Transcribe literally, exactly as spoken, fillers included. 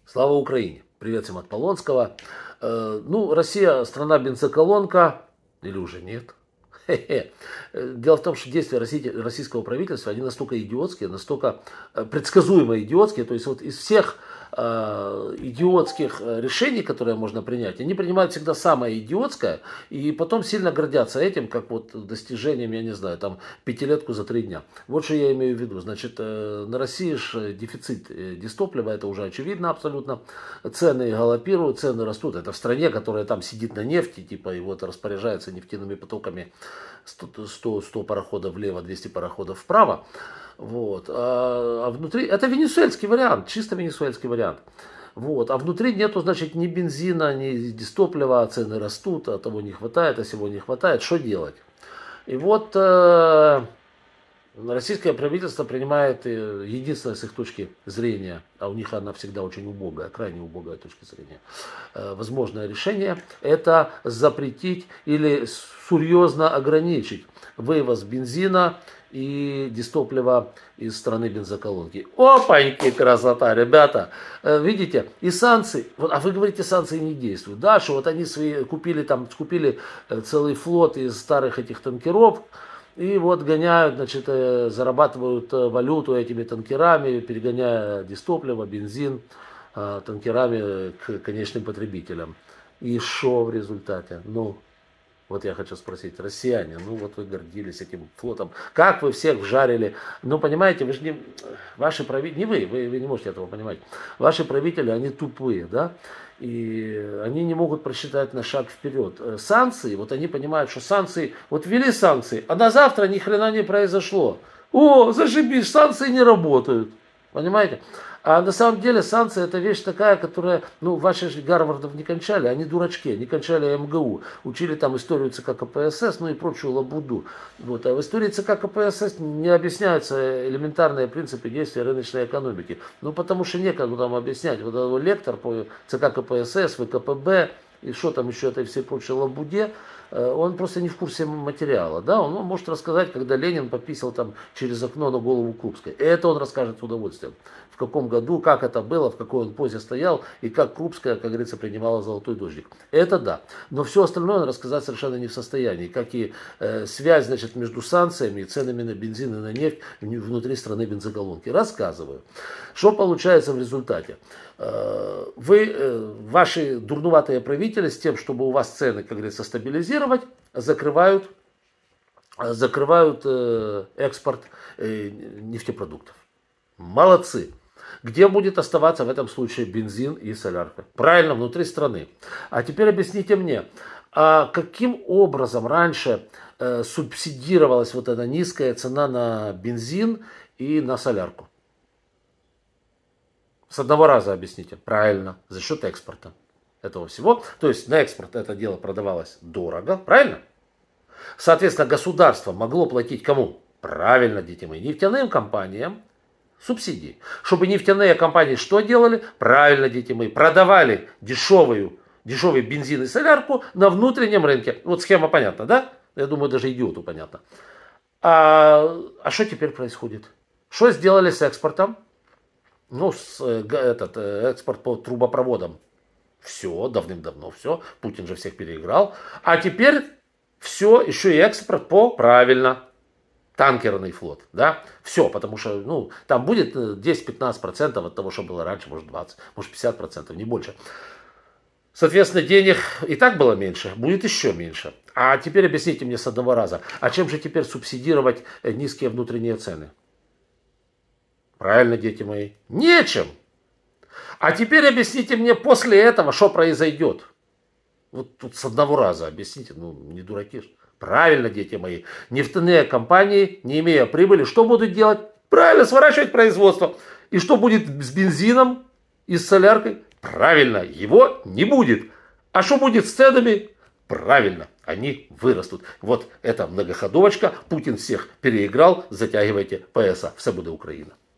Слава Украине! Привет всем от Полонского. Э, ну, Россия страна бензоколонка, или уже нет? Хе-хе. Дело в том, что действия российского правительства, они настолько идиотские, настолько предсказуемо идиотские, то есть вот из всех э, идиотских решений, которые можно принять, они принимают всегда самое идиотское, и потом сильно гордятся этим, как вот достижением, я не знаю, там, пятилетку за три дня. Вот что я имею в виду. Значит, э, на России же дефицит дистоплива, это уже очевидно абсолютно. Цены галопируют, цены растут. Это в стране, которая там сидит на нефти, типа, и вот распоряжается нефтяными потоками сто, сто пароходов влево, двести пароходов вправо. Вот. А, а внутри, это венесуэльский вариант, чисто венесуэльский вариант. Вот. А внутри нету, значит, ни бензина, ни дистоплива, цены растут, а того не хватает, а всего не хватает. Что делать? И вот э, российское правительство принимает э, единственное с их точки зрения, а у них она всегда очень убогая, крайне убогая точка зрения, э, возможное решение, это запретить или серьезно ограничить вывоз бензина и дистоплива из страны бензоколонки. Опаньки, красота, ребята. Видите, и санкции, а вы говорите, санкции не действуют. Да, что вот они свои купили там, купили целый флот из старых этих танкеров, и вот гоняют, значит, зарабатывают валюту этими танкерами, перегоняя дистопливо, бензин танкерами к конечным потребителям. И что в результате? Ну, вот я хочу спросить, россияне, ну вот вы гордились этим флотом, как вы всех вжарили, ну понимаете, вы же не, ваши правители, не вы, вы, вы не можете этого понимать, ваши правители, они тупые, да, и они не могут просчитать на шаг вперед. Санкции, вот они понимают, что санкции, вот ввели санкции, а на завтра ни хрена не произошло. О, зашибись, санкции не работают, понимаете? А на самом деле санкции это вещь такая, которая, ну, ваши же Гарвардов не кончали, они дурачки, они кончали эм гэ у, учили там историю ЦК ка пэ эс эс, ну и прочую лабуду. Вот. А в истории ЦК ка пэ эс эс не объясняются элементарные принципы действия рыночной экономики. Ну, потому что некому там объяснять. Вот этот лектор по ЦК ка пэ эс эс, вэ ка пэ бэ, и что там еще этой всей прочей лабуде, он просто не в курсе материала. Да? Он может рассказать, когда Ленин пописал там через окно на голову Крупской. Это он расскажет с удовольствием. В каком году, как это было, в какой он позе стоял, и как Крупская, как говорится, принимала золотой дождик. Это да. Но все остальное он рассказать совершенно не в состоянии. Как и э, связь, значит, между санкциями и ценами на бензин и на нефть внутри страны бензоколонки. Рассказываю. Что получается в результате? Э, вы, э, ваши дурнуватые правители с тем, чтобы у вас цены, как говорится, стабилизировать, закрывают, закрывают э, экспорт э, нефтепродуктов. Молодцы. Где будет оставаться в этом случае бензин и солярка? Правильно, внутри страны. А теперь объясните мне, а каким образом раньше э, субсидировалась вот эта низкая цена на бензин и на солярку? С одного раза объясните. Правильно, за счет экспорта этого всего. То есть на экспорт это дело продавалось дорого, правильно? Соответственно, государство могло платить кому? Правильно, дети мои, нефтяным компаниям субсидии. Чтобы нефтяные компании что делали? Правильно, дети мои, продавали дешевую, дешевый бензин и солярку на внутреннем рынке. Вот схема понятна, да? Я думаю, даже идиоту понятно. А, а что теперь происходит? Что сделали с экспортом? Ну, с, этот, экспорт по трубопроводам. Все, давным-давно все. Путин же всех переиграл. А теперь все, еще и экспорт по, правильно, танкерный флот, да, все, потому что, ну, там будет десять-пятнадцать процентов от того, что было раньше, может двадцать, может пятьдесят процентов, не больше. Соответственно, денег и так было меньше, будет еще меньше. А теперь объясните мне с одного раза, а чем же теперь субсидировать низкие внутренние цены? Правильно, дети мои, нечем. А теперь объясните мне после этого, что произойдет. Вот тут с одного раза объясните, ну, не дураки же. Правильно, дети мои, нефтяные компании, не имея прибыли, что будут делать? Правильно, сворачивать производство. И что будет с бензином и с соляркой? Правильно, его не будет. А что будет с ценами? Правильно, они вырастут. Вот эта многоходовочка, Путин всех переиграл, затягивайте пояса. Все будет Украина.